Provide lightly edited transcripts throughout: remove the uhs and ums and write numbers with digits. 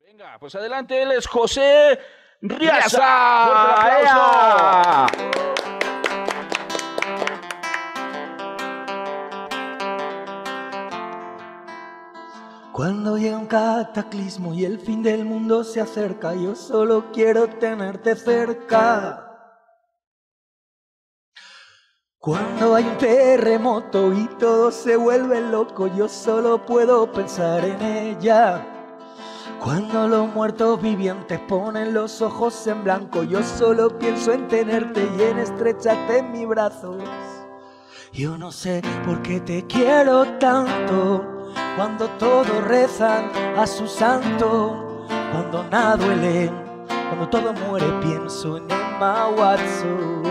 Venga, pues adelante, él es José Riaza. ¡Fuerte el aplauso! Cuando llega un cataclismo y el fin del mundo se acerca, yo solo quiero tenerte cerca. Cuando hay un terremoto y todo se vuelve loco, yo solo puedo pensar en ella. Cuando los muertos vivientes ponen los ojos en blanco, yo solo pienso en tenerte y en estrecharte en mis brazos. Yo no sé por qué te quiero tanto, cuando todos rezan a su santo, cuando nada duele, cuando todo muere, pienso en Emma Watson.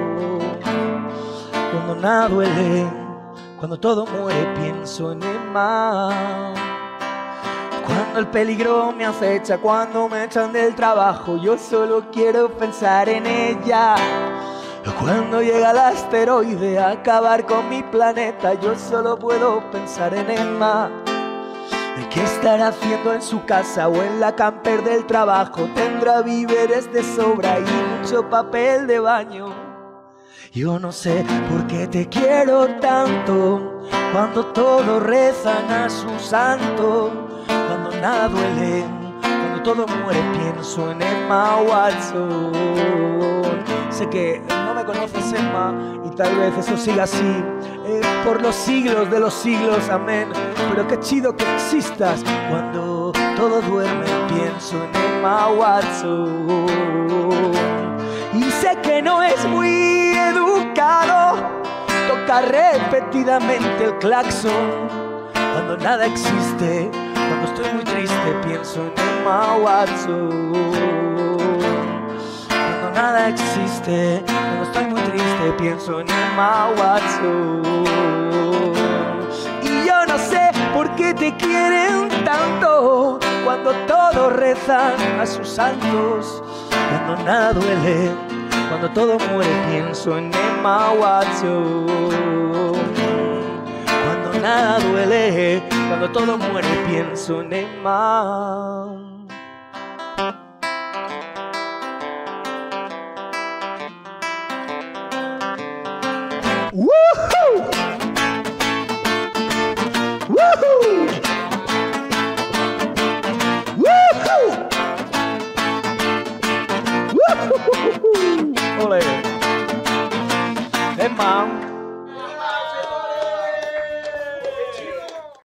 Cuando nada duele, cuando todo muere, pienso en Emma. Cuando el peligro me acecha, cuando me echan del trabajo, yo solo quiero pensar en ella. Cuando llega el asteroide a acabar con mi planeta, yo solo puedo pensar en Emma. ¿Qué estará haciendo en su casa o en la camper del trabajo? Tendrá víveres de sobra y mucho papel de baño. Yo no sé por qué te quiero tanto, cuando todos rezan a su santo, cuando nada duele, cuando todo muere, pienso en Emma Watson. Sé que no me conoces, Emma, y tal vez eso siga así por los siglos de los siglos, amén. Pero qué chido que existas. Cuando todo duerme, pienso en Emma Watson. Y sé que no es muy educado tocar repetidamente el claxon cuando nada existe. Cuando estoy muy triste, pienso en Emma Watson. Cuando nada existe, cuando estoy muy triste, pienso en Emma Watson. Y yo no sé por qué te quieren tanto, cuando todos rezan a sus santos, cuando nada duele, cuando todo muere, pienso en Emma Watson. Cuando nada duele, cuando todo muere, pienso en Emma. ¡Woohoo! ¡Woohoo!